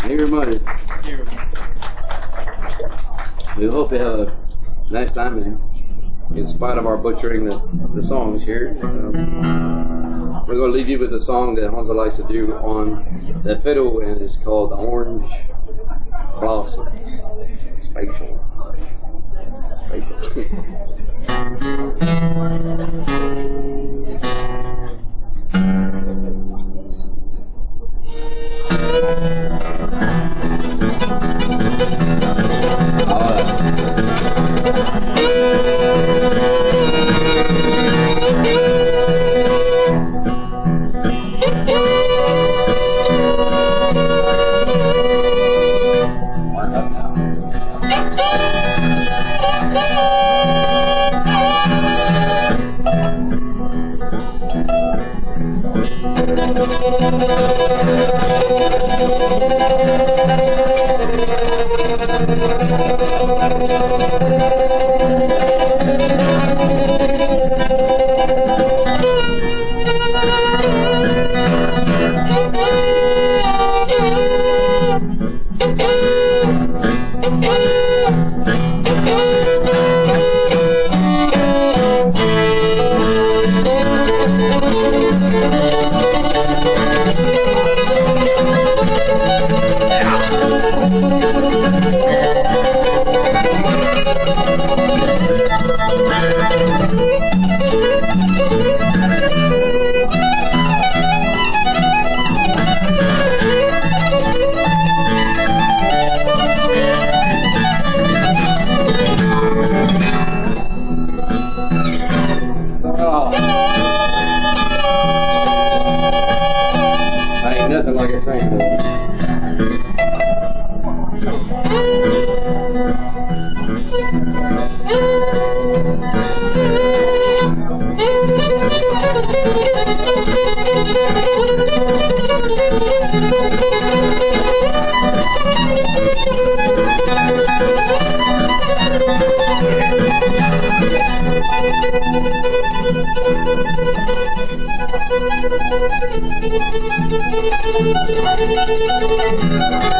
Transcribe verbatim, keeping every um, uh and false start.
Thank you very much. We hope you have a nice time, and in spite of our butchering the, the songs here, um, we're going to leave you with a song that Hansa likes to do on the fiddle, and it's called Orange Blossom. Spatial. Spatial. Nothing like a train wheel. Thank you.